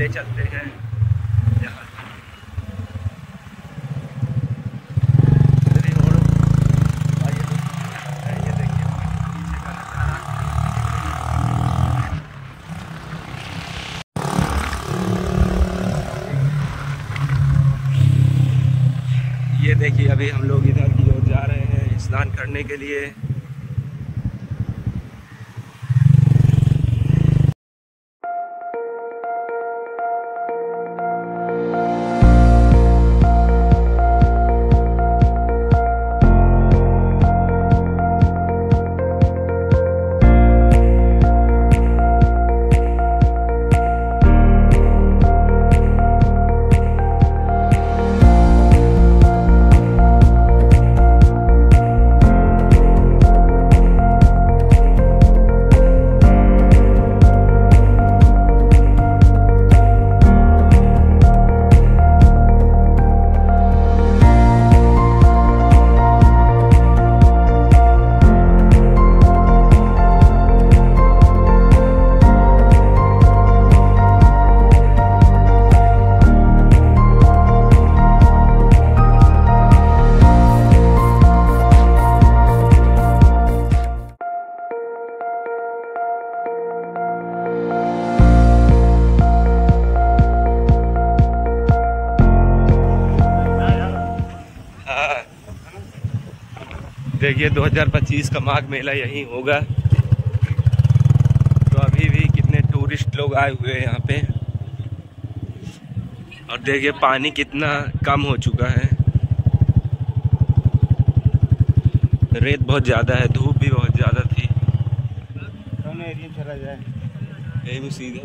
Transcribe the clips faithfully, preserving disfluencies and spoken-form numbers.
आगे चलते हैं। ये देखिए अभी हम लोग इधर की ओर जा रहे हैं स्नान करने के लिए। देखिए दो हज़ार पच्चीस का माघ मेला यहीं होगा। तो अभी भी कितने टूरिस्ट लोग आए हुए हैं यहाँ पे। और देखिए पानी कितना कम हो चुका है, रेत बहुत ज़्यादा है, धूप भी बहुत ज़्यादा थी। चला जाए सीधे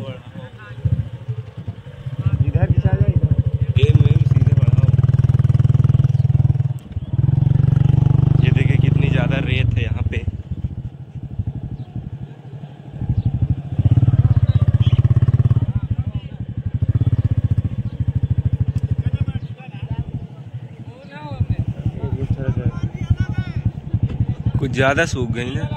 इधर भी चला जाए सीधे बढ़ाओ। ये देखिए कितनी ज़्यादा रेत है यहाँ पे। कुछ ज़्यादा सूख गई ना।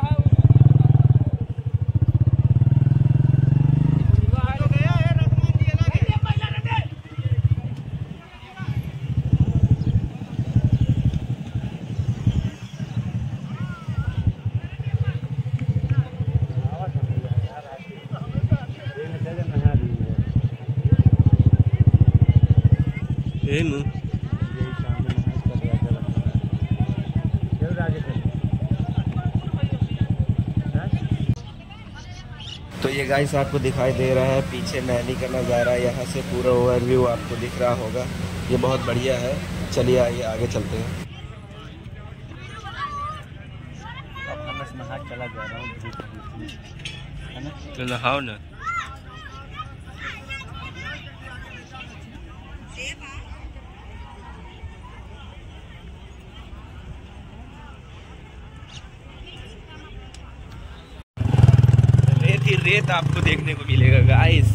तो ये गाइस आपको दिखाई दे रहा है पीछे नैनी का नज़ारा। यहाँ से पूरा ओवरव्यू आपको दिख रहा होगा। ये बहुत बढ़िया है। चलिए आइए आगे चलते हैं। अब हम इसमें हाथ चला जा रहा हूँ। तो नहाओ ना। रेत आपको देखने को मिलेगा गाइस।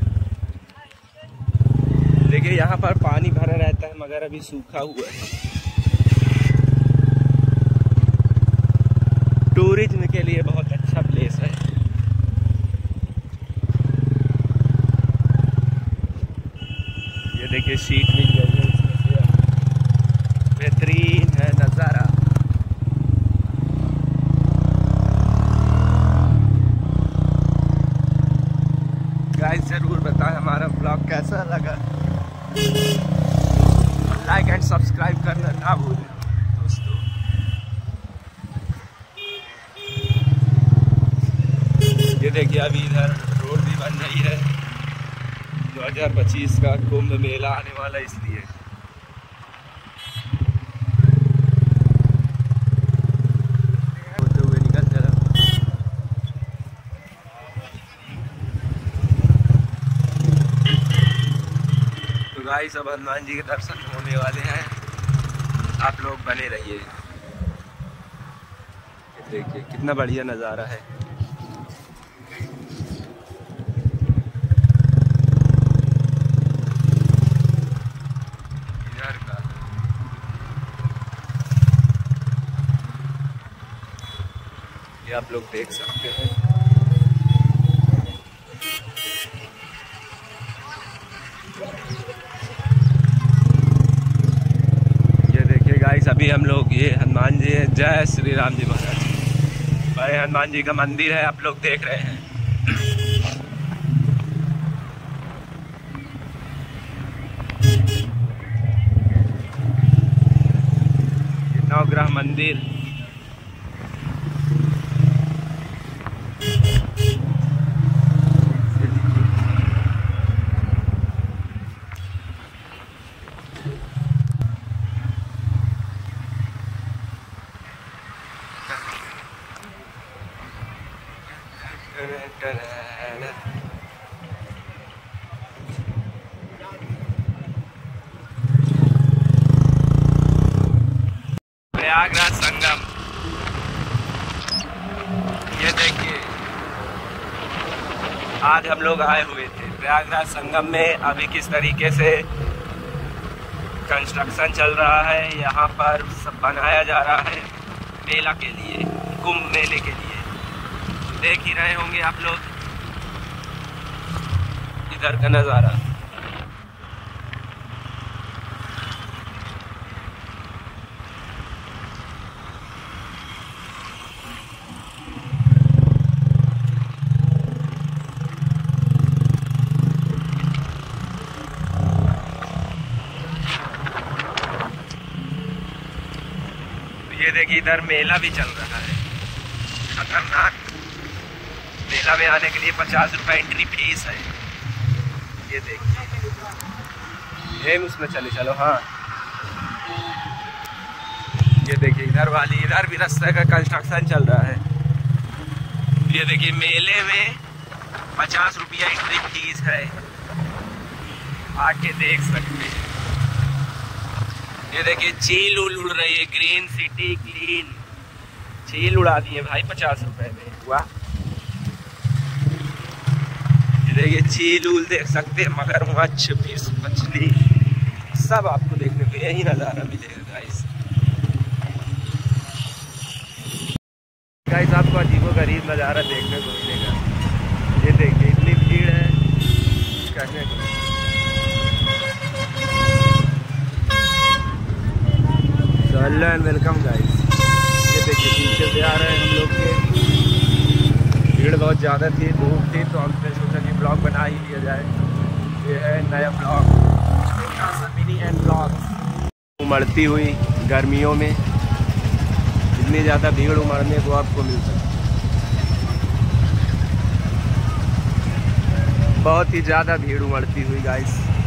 देखिए यहाँ पर पानी भरा रहता है मगर अभी सूखा हुआ है। टूरिज्म के लिए बहुत अच्छा प्लेस है। ये देखिए शीट मिल गई है इसमें से। बेहतरीन है नज़ारा। गाइस जरूर बताएं हमारा ब्लॉग कैसा लगा। लाइक एंड सब्सक्राइब करना ना भूलें दोस्तों। ये देखिए अभी इधर रोड भी बन रही है। दो हज़ार पच्चीस का कुंभ मेला आने वाला इसलिए। गाइस अब हनुमान जी के दर्शन होने वाले हैं। आप लोग बने रहिए। देखिए कितना बढ़िया नज़ारा है। इधर का ये आप लोग देख सकते हैं। अभी हम लोग ये हनुमान जी है, जय श्री राम जी महाराज। भाई हनुमान जी का मंदिर है, आप लोग देख रहे हैं। नवग्रह मंदिर। प्रयागराज संगम, ये देखिए आज हम लोग आए हुए थे प्रयागराज संगम में। अभी किस तरीके से कंस्ट्रक्शन चल रहा है, यहाँ पर सब बनाया जा रहा है मेला के लिए, कुंभ मेले के लिए। देख ही रहे होंगे आप लोग इधर का नज़ारा। ये देखिए इधर मेला भी चल रहा है, खतरनाक। मेला में आने के लिए पचास रुपए एंट्री फीस है। ये देखिए ये उसमें चले चलो। हाँ ये देखिए इधर वाली, इधर भी रास्ते का कंस्ट्रक्शन चल रहा है। ये देखिए मेले में पचास रुपया एंट्री फीस है, आके देख सकते हैं। ये देखिए चील उड़ उड़ रही है, ग्रीन सिटी क्लीन चील उड़ा दिए भाई पचास रुपए में। वाह, ये देखिए चील उल देख सकते हैं, मगरमच्छ, फिश, मछली सब आपको देखने को यही नज़ारा मिलेगा गाइस। गाइस आपको अजीबोगरीब नज़ारा देखने को मिलेगा। ये देखिए इतनी भीड़ है कहने को। Hello and welcome guys. ये देखिए पीछे से आ रहे हैं हम लोग के। भीड़ बहुत ज़्यादा थी, धूप थी, तो हमने सोचा कि ब्लॉग बना ही लिया जाए। ये है नया ब्लॉग, मिनी एंड ब्लॉग। उमड़ती हुई गर्मियों में इतनी ज़्यादा भीड़ उमड़ने को आपको मिल सकती है। बहुत ही ज़्यादा भीड़ उमड़ती हुई गाइस।